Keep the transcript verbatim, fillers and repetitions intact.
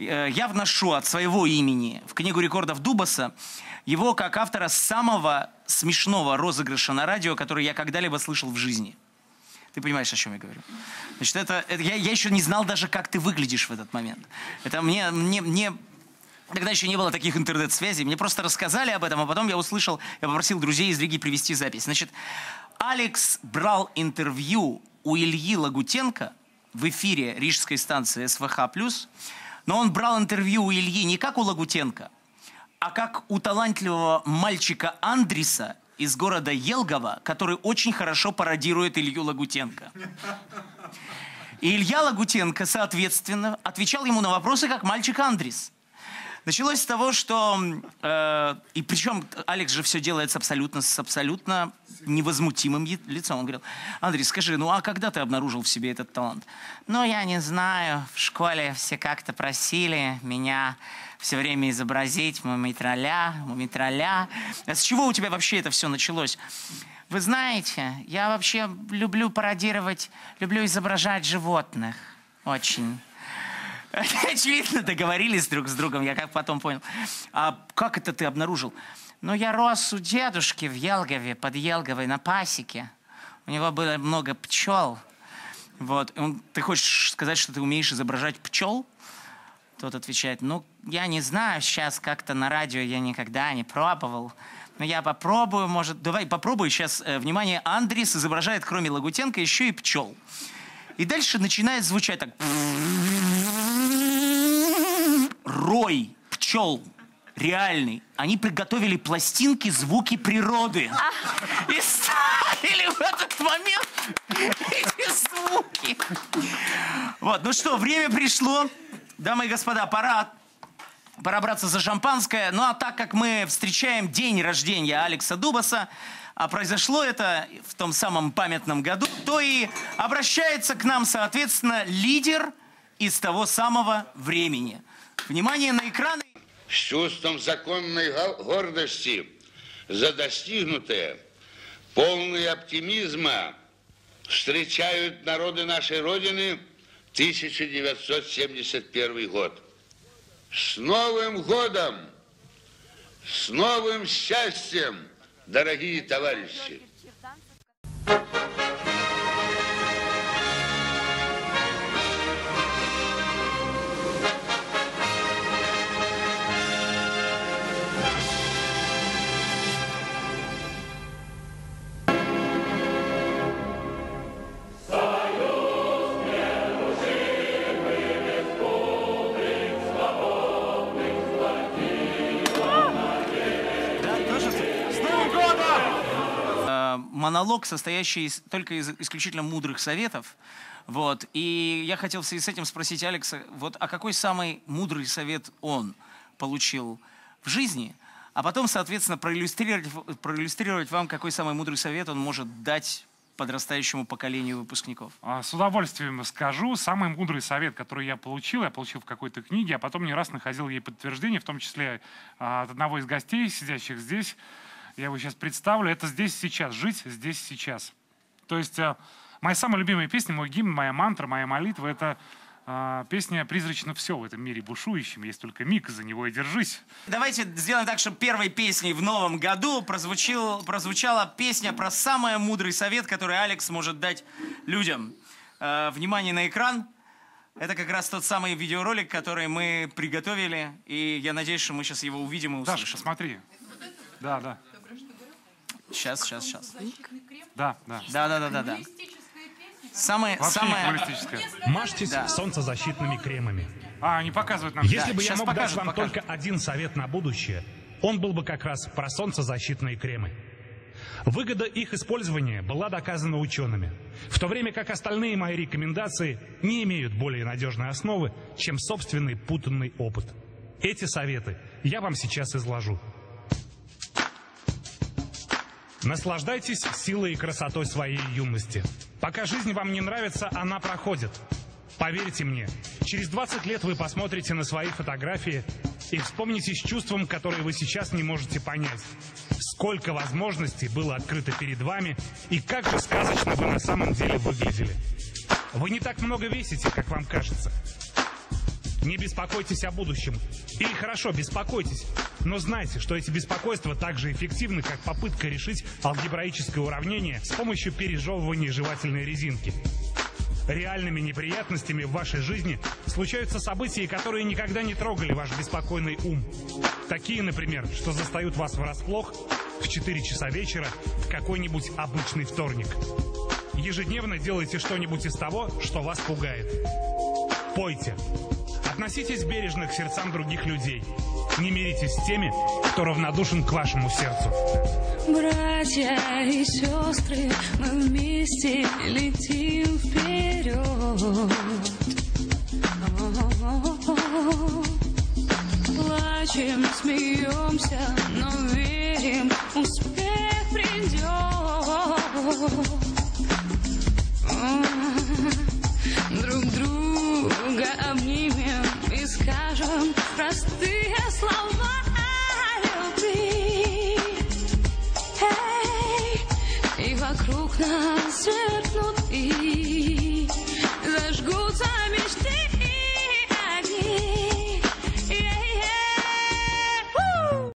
я вношу от своего имени в Книгу рекордов Дубаса его как автора самого смешного розыгрыша на радио, который я когда-либо слышал в жизни. Ты понимаешь, о чем я говорю? Значит, это, это я, я еще не знал даже, как ты выглядишь в этот момент. Это мне, мне, мне... Тогда еще не было таких интернет-связей. Мне просто рассказали об этом, а потом я услышал, я попросил друзей из Риги привести запись. Значит, Алекс брал интервью у Ильи Лагутенко в эфире рижской станции эс вэ ха плюс, но он брал интервью у Ильи не как у Лагутенко, а как у талантливого мальчика Андриса из города Елгова, который очень хорошо пародирует Илью Лагутенко. И Илья Лагутенко, соответственно, отвечал ему на вопросы, как мальчик Андрис. Началось с того, что... Э, и причем Алекс же все делает с абсолютно, с абсолютно невозмутимым лицом. Он говорил: Андрей, скажи, ну а когда ты обнаружил в себе этот талант? Ну, я не знаю. В школе все как-то просили меня все время изобразить мумитроля, мумитроля. А с чего у тебя вообще это все началось? Вы знаете, я вообще люблю пародировать, люблю изображать животных. Очень. Очевидно, договорились друг с другом, я как потом понял. А как это ты обнаружил? Ну, я рос у дедушки в Елгове, под Елговой, на пасеке. У него было много пчел. Вот. Он, ты хочешь сказать, что ты умеешь изображать пчел? Тот отвечает: ну, я не знаю, сейчас как-то на радио я никогда не пробовал. Но я попробую, может... Давай попробую сейчас. Э, внимание, Андрис изображает, кроме Лагутенко, еще и пчел. И дальше начинает звучать так... Рой пчел реальный. Они приготовили пластинки «Звуки природы». И ставили в этот момент эти звуки. Вот, ну что, время пришло. Дамы и господа, пора, пора браться за шампанское. Ну а так как мы встречаем день рождения Алекса Дубаса, а произошло это в том самом памятном году, то и обращается к нам, соответственно, лидер из того самого времени. Внимание на экраны. С чувством законной гордости за достигнутое, полные оптимизма встречают народы нашей Родины тысяча девятьсот семьдесят первый год. С Новым годом! С новым счастьем, дорогие товарищи! Монолог, состоящий из, только из исключительно мудрых советов. Вот. И я хотел в связи с этим спросить Алекса, вот, а какой самый мудрый совет он получил в жизни? А потом, соответственно, проиллюстрировать, проиллюстрировать вам, какой самый мудрый совет он может дать подрастающему поколению выпускников. С удовольствием скажу. Самый мудрый совет, который я получил, я получил в какой-то книге, а потом не раз находил ей подтверждение, в том числе от одного из гостей, сидящих здесь. Я его сейчас представлю. Это «Здесь, сейчас». Жить здесь, сейчас. То есть э, моя самая любимая песня, мой гимн, моя мантра, моя молитва — это э, песня «Призрачно все в этом мире бушующем. Есть только миг, за него и держись». Давайте сделаем так, чтобы первой песней в новом году прозвучил, прозвучала песня про самый мудрый совет, который Алекс может дать людям. Э, внимание на экран. Это как раз тот самый видеоролик, который мы приготовили. И я надеюсь, что мы сейчас его увидим и услышим. Даша, посмотри. Да, да. Сейчас, сейчас, сейчас. Да, да. Да, да, да, да, да. Самое, Вообще самое... не Мажьтесь да. солнцезащитными кремами. А, они показывают нам. Если да, бы я мог покажут, дать вам покажут. только один совет на будущее, он был бы как раз про солнцезащитные кремы. Выгода их использования была доказана учеными, в то время как остальные мои рекомендации не имеют более надежной основы, чем собственный путанный опыт. Эти советы я вам сейчас изложу. Наслаждайтесь силой и красотой своей юности. Пока жизнь вам не нравится, она проходит. Поверьте мне, через двадцать лет вы посмотрите на свои фотографии и вспомните с чувством, которое вы сейчас не можете понять. Сколько возможностей было открыто перед вами и как же сказочно вы на самом деле выглядели. Вы не так много весите, как вам кажется. Не беспокойтесь о будущем. Или хорошо, беспокойтесь. Но знайте, что эти беспокойства так же эффективны, как попытка решить алгебраическое уравнение с помощью пережевывания жевательной резинки. Реальными неприятностями в вашей жизни случаются события, которые никогда не трогали ваш беспокойный ум. Такие, например, что застают вас врасплох в четыре часа вечера в какой-нибудь обычный вторник. Ежедневно делайте что-нибудь из того, что вас пугает. Пойте. Относитесь бережно к сердцам других людей. Не миритесь с теми, кто равнодушен к вашему сердцу. Братья и сестры, мы вместе летим вперед. Плачем, смеемся, но верим, успех придет. Друг друга обнимем и скажем простые слова любви. Эй, и вокруг нас сверкнут и